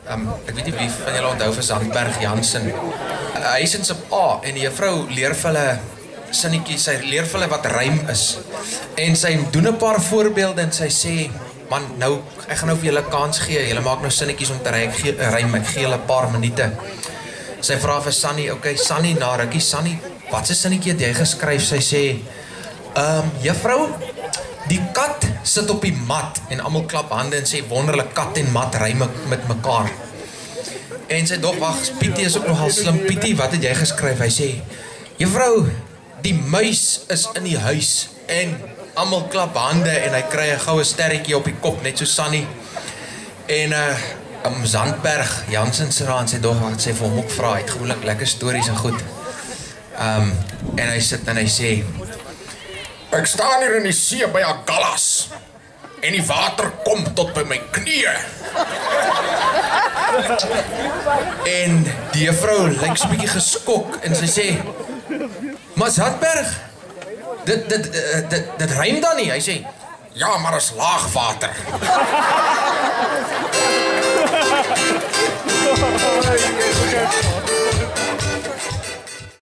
Ek weet nie wie van julle onthou vir Zandberg Jansen. Hy is in sy A en die juffrou leer vir hulle sinnetjies, sy leer vir hulle wat rym is. En sy doen 'n paar voorbeelde en sy sê, man, nou, ek gaan nou vir julle kans gee, julle maak nou sinnetjies om te rym, ek gee julle 'n paar minute. Sy vra vir Sunny, okay, Sunny, na rukkie, Sunny, wat 'n sinnetjie het jy geskryf? Sy sê, juffrou, die kat sit op die mat en almal klap hande en sê wonderlik kat en mat ry met mekaar. En sy dog, wag, Pietie is ook nogal slim. Pietie, wat het jy geskryf? Hy sê, juffrou, die muis is in die huis en almal klap hande en hy kry 'n goue sterretjie op die kop net so Sunny. En Zandberg Jansen se raad sê dog wat sy vir hom ook vra, hy het gewoonlik lekker stories en goed. En hy sit en hy sê, ek staan hier in die see by Agallas en die water kom tot by my knieë. En die juffrou lyk so 'n bietjie geskok en sy sê, maar Zandberg, dit rym dan nie. Hy sê, ja, maar is laagwater.